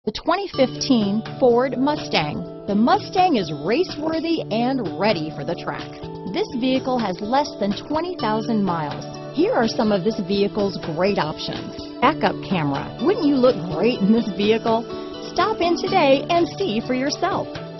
The 2015 Ford Mustang. The Mustang is race-worthy and ready for the track. This vehicle has less than 20,000 miles. Here are some of this vehicle's great options. Backup camera. Wouldn't you look great in this vehicle? Stop in today and see for yourself.